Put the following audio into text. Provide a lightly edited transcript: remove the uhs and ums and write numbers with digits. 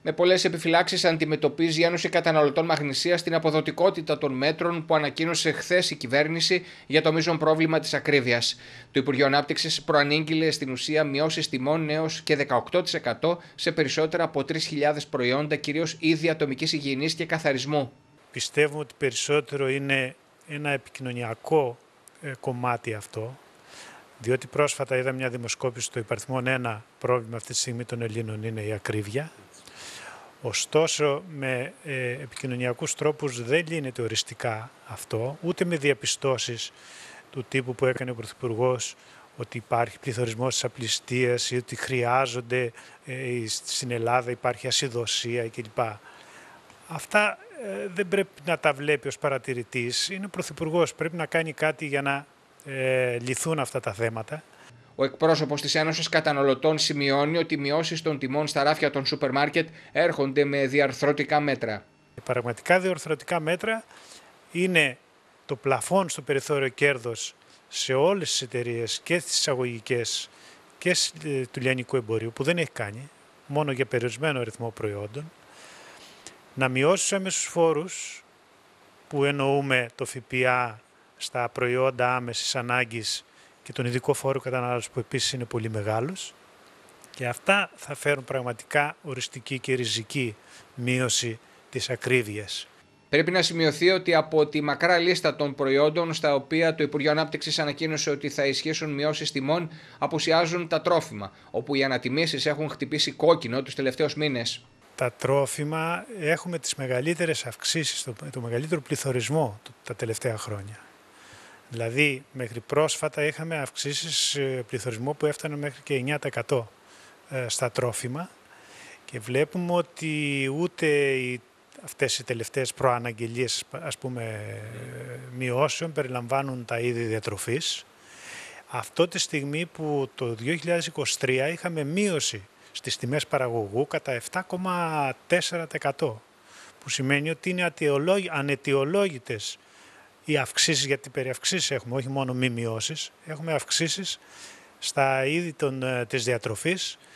Με πολλές επιφυλάξεις αντιμετωπίζει η Ένωση Καταναλωτών Μαγνησίας την αποδοτικότητα των μέτρων που ανακοίνωσε χθες η κυβέρνηση για το μείζον πρόβλημα της ακρίβειας. Το Υπουργείο Ανάπτυξης προανήγγειλε στην ουσία μειώσεις τιμών έως και 18% σε περισσότερα από 3.000 προϊόντα, κυρίως είδη ατομικής υγιεινής και καθαρισμού. Πιστεύουμε ότι περισσότερο είναι ένα επικοινωνιακό κομμάτι αυτό, διότι πρόσφατα είδα μια δημοσκόπηση στο υπαριθμόν ένα πρόβλημα αυτή τη στιγμή των Ελλήνων είναι η ακρίβεια. Ωστόσο, με επικοινωνιακούς τρόπους δεν λύνεται οριστικά αυτό, ούτε με διαπιστώσεις του τύπου που έκανε ο Πρωθυπουργός, ότι υπάρχει πληθωρισμός της απληστίας ή ότι χρειάζονται, στην Ελλάδα υπάρχει ασυδοσία κλπ. Αυτά δεν πρέπει να τα βλέπει ως παρατηρητής. Είναι ο Πρωθυπουργός, πρέπει να κάνει κάτι για να λυθούν αυτά τα θέματα. Ο εκπρόσωπος της Ένωσης Καταναλωτών σημειώνει ότι οι μειώσεις των τιμών στα ράφια των σούπερ μάρκετ έρχονται με διαρθρωτικά μέτρα. Πραγματικά διαρθρωτικά μέτρα είναι το πλαφόν στο περιθώριο κέρδος σε όλες τις εταιρείες και τις εισαγωγικές και του λιανικού εμπορίου που δεν έχει κάνει, μόνο για περιορισμένο αριθμό προϊόντων, να μειώσει τους έμεσους φόρους που εννοούμε το ΦΠΑ στα προϊόντα άμεσης ανάγκης και τον ειδικό φόρο κατανάλωσης που επίσης είναι πολύ μεγάλος, και αυτά θα φέρουν πραγματικά οριστική και ριζική μείωση της ακρίβειας. Πρέπει να σημειωθεί ότι από τη μακρά λίστα των προϊόντων στα οποία το Υπουργείο Ανάπτυξης ανακοίνωσε ότι θα ισχύσουν μειώσεις τιμών, απουσιάζουν τα τρόφιμα, όπου οι ανατιμήσεις έχουν χτυπήσει κόκκινο τους τελευταίους μήνες. Τα τρόφιμα έχουμε τις μεγαλύτερες αυξήσεις, το μεγαλύτερο πληθωρισμό τα τελευταία χρόνια. Δηλαδή, μέχρι πρόσφατα είχαμε αυξήσεις πληθωρισμού που έφτανε μέχρι και 9% στα τρόφιμα και βλέπουμε ότι ούτε αυτές οι τελευταίες προαναγγελίες, ας πούμε, μειώσεων περιλαμβάνουν τα είδη διατροφής. Αυτό τη στιγμή που το 2023 είχαμε μείωση στις τιμές παραγωγού κατά 7,4%, που σημαίνει ότι είναι αναιτιολόγητες οι αυξήσεις, γιατί περί αυξήσεις έχουμε, όχι μόνο μη μειώσεις, έχουμε αυξήσεις στα είδη της διατροφής,